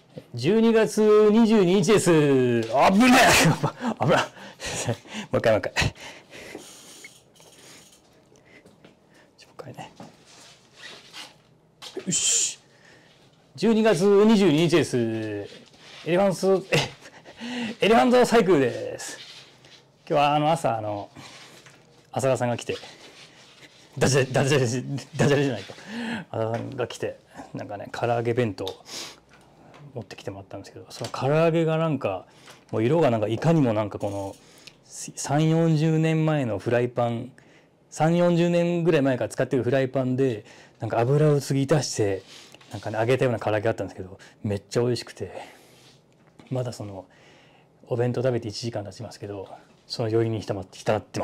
12月22日です。あぶねえ危ないもう一回。もう一回ね。よし。12月22日です。エレファントサイクルです。今日は朝浅川さんが来て、ダジャレじゃないと。浅川さんが来て、なんかね、唐揚げ弁当持ってきてもらったんですけど、その唐揚げがなんかもう色がなんかいかにもなんかこの3、40年前のフライパン、3、40年ぐらい前から使ってるフライパンでなんか油を継ぎ足してなんかね揚げたような唐揚げがあったんですけど、めっちゃ美味しくて、まだそのお弁当食べて1時間経ちますけど、その余韻に浸ってます。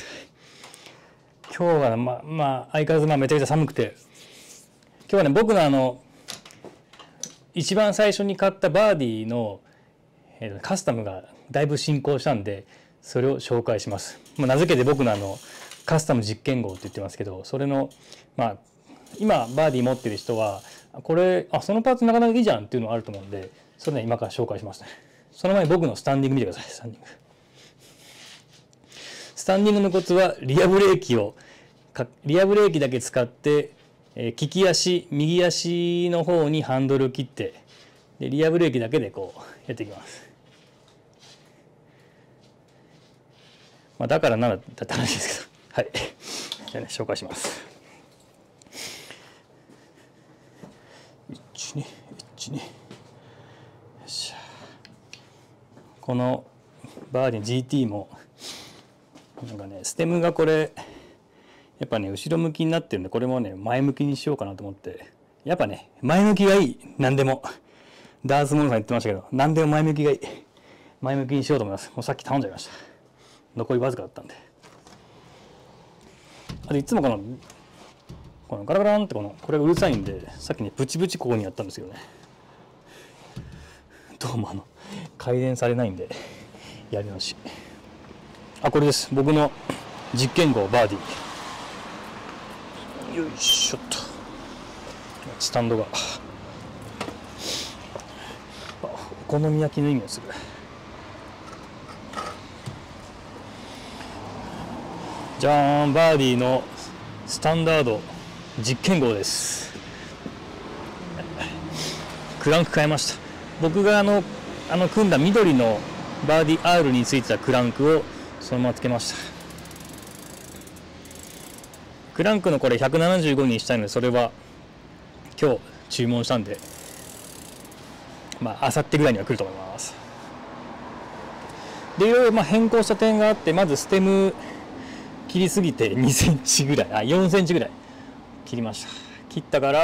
今日はまあ相変わらずめちゃくちゃ寒くて、今日はね僕の一番最初に買ったバーディのカスタムがだいぶ進行したんで、それを紹介します。名付けて僕のカスタム実験号って言ってますけど、それの今バーディ持ってる人はこれそのパーツなかなかいいじゃんっていうのがあると思うんで、それね今から紹介しますね。その前に僕のスタンディング見てください。スタンディングのコツはリアブレーキだけ使って利き足右足の方にハンドルを切って、でリアブレーキだけでこうやっていきます。だからならだって話ですけど、はい。じゃあね紹介します。12よっしゃ。このバーディ GT もなんかねステムがこれやっぱね後ろ向きになってるんで、これもね前向きにしようかなと思って、やっぱね前向きがいい。何でもダースモンさん言ってましたけど、何でも前向きがいい。前向きにしようと思います。もうさっき頼んじゃいました。残りわずかだったんで。いつもこのガラガランってこれがうるさいんで、さっきねブチブチここにやったんですよね。どうも改善されないんでやり直し。これです。僕の実験号バーディ。よいしょっと。スタンドがお好み焼きの意味がする。じゃーん、バーディのスタンダード実験号です。クランク変えました。僕が組んだ緑のバーディ R についてたクランクをそのままつけました。クランクのこれ175にしたいので、それは今日注文したんで、明後日ぐらいには来ると思います。でいろいろ変更した点があって、まずステム切りすぎて2センチぐらい4センチぐらい切りました。切ったから、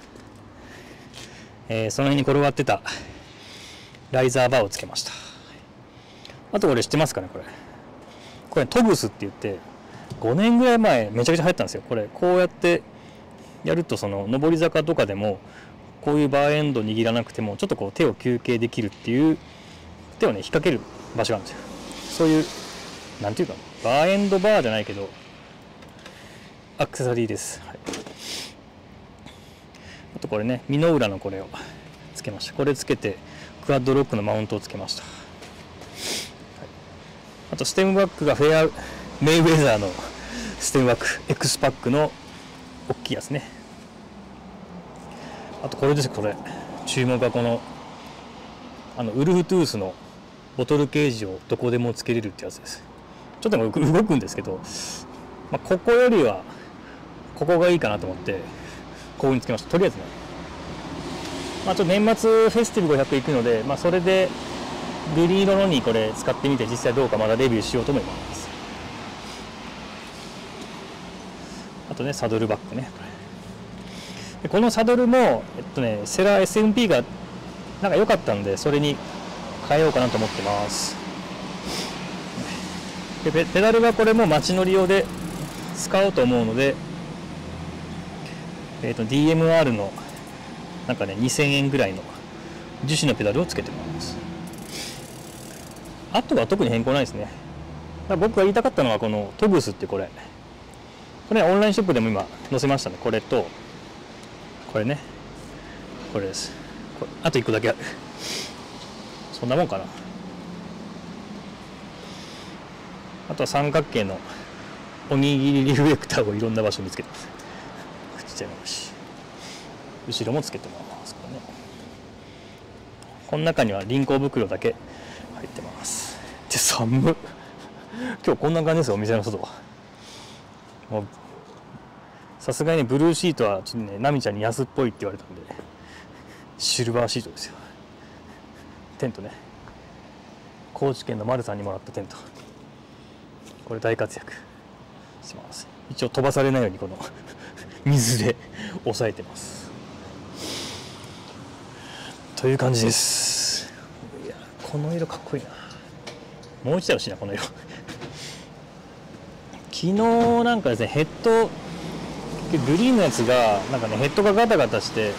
その辺に転がってたライザーバーをつけました。あとこれ知ってますかね。これトグスって言って、5年ぐらい前めちゃくちゃ流行ったんですよ。これこうやってやると、その上り坂とかでもこういうバーエンド握らなくてもちょっとこう手を休憩できるっていう、手をね引っ掛ける場所があるんですよ。そういうなんていうかバーエンドバーじゃないけどアクセサリーです。はい、あとこれね、ミノウラのこれをつけました。これつけてクワッドロックのマウントをつけました。はい、あとステムバックがメイウェザーのステムバック X パックの大きいやつね。あとこれです。これ注目はこのウルフトゥースのボトルケージをどこでもつけれるってやつです。ちょっと動くんですけど、ここよりはここがいいかなと思ってここにつけました。とりあえずね、ちょっと年末フェスティブ500行くので、それでグリーン色のにこれ使ってみて、実際どうかまだレビューしようと思います。あとね、サドルバックね。でこのサドルもセラ SMP がなんか良かったんで、それに変えようかなと思ってます。でペダルがこれも街乗り用で使おうと思うので、DMR のなんかね2000円ぐらいの樹脂のペダルをつけてます。あとは特に変更ないですね。僕が言いたかったのはこのトグスってこれオンラインショップでも今載せましたね。これとこれね、これです。 あと1個だけある。そんなもんかな。あとは三角形のおにぎりリフレクターをいろんな場所につけてます。くっついちゃいますし、後ろもつけてます。この中には輪行袋だけ入ってます。で、寒っ。今日こんな感じですよ、お店の外は。もうさすがにね、ブルーシートはちょっとね、ナミちゃんに安っぽいって言われたんで、シルバーシートですよ。テントね。高知県の丸さんにもらったテント。これ大活躍します。一応飛ばされないようにこの水で押さえてます。という感じです。いや、この色かっこいいな。もう一台欲しいな、この色。昨日なんかですね、ヘッドグリーンのやつがなんかね、ヘッドがガタガタして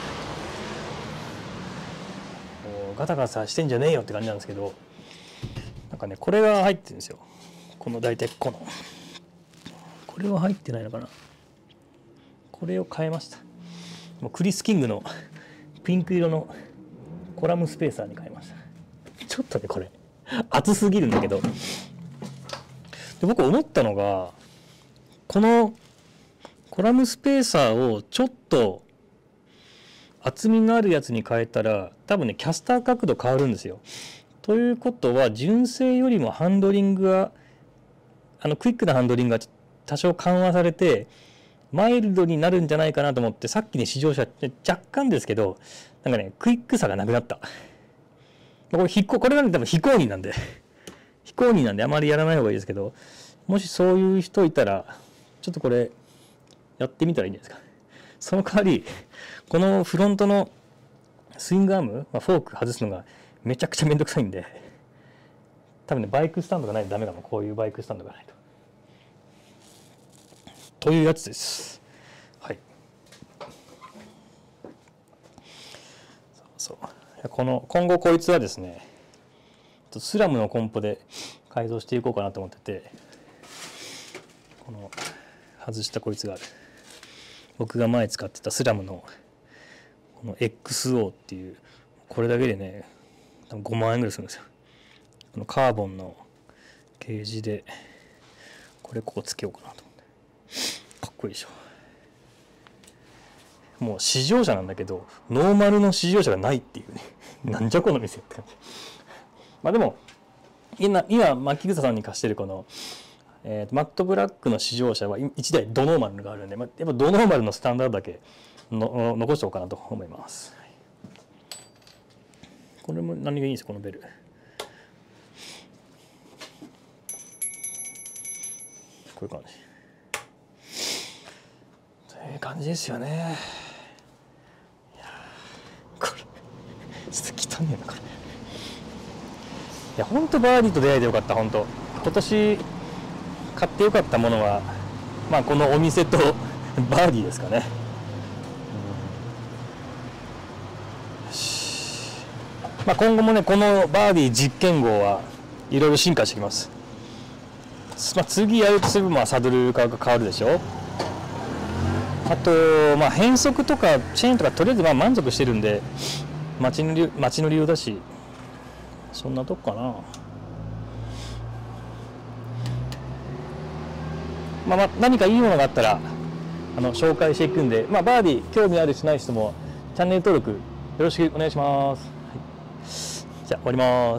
ガタガタしてんじゃねえよって感じなんですけど、なんかね、これが入ってるんですよ。この大体これは入ってないのかな。これを変えました。もうクリス・キングのピンク色のコラムスペーサーに変えました。ちょっとね、これ熱すぎるんだけど、で僕思ったのが、このコラムスペーサーをちょっと厚みのあるやつに変えたら、多分ね、キャスター角度変わるんですよ。ということは、純正よりもハンドリングがクイックなハンドリングが多少緩和されてマイルドになるんじゃないかなと思って、さっきね、試乗車若干ですけど、なんかね、クイックさがなくなった。これがね、多分非公認なんであまりやらない方がいいですけど、もしそういう人いたらちょっとこれやってみたらいいんじゃないですか。その代わりこのフロントのスイングアーム、フォーク外すのがめちゃくちゃめんどくさいんで、多分ね、バイクスタンドがないとダメかも。こういうバイクスタンドがないというやつです。はい。そう今後こいつはですね、スラムのコンポで改造していこうかなと思ってて、この外したこいつがある。僕が前使ってたスラムのこの XO っていう、これだけでね、多分5万円ぐらいするんですよ。このカーボンのケージでここつけようかなと思って。かっこいいでしょ。もう試乗車なんだけど、ノーマルの試乗車がないっていうね。なんじゃこの店って感じ。まあでも今牧草さんに貸してるこの、マットブラックの試乗車は1台ドノーマルがあるんで、やっぱドノーマルのスタンダードだけ残しておこうかなと思います。これも何がいいんですか、このベル。こういう感じ。という感じですよね。いやこれちょっと汚ねえなこれ。いや本当バーディーと出会えてよかった。本当今年買ってよかったものは、まあこのお店とバーディーですかね。まあ今後もね、このバーディー実験号はいろいろ進化してきます。まあ、次やるとすればサドルが変わるでしょ。あと、まあ、変速とかチェーンとかとりあえずまあ満足してるんで、街の利用だし、そんなとこかな。まあ、何かいいものがあったら紹介していくんで、まあ、バーディー興味あるしない人もチャンネル登録よろしくお願いします。はい、じゃあ終わります。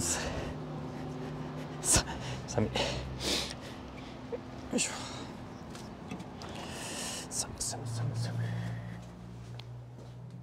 寒い。よいしょ。寒い。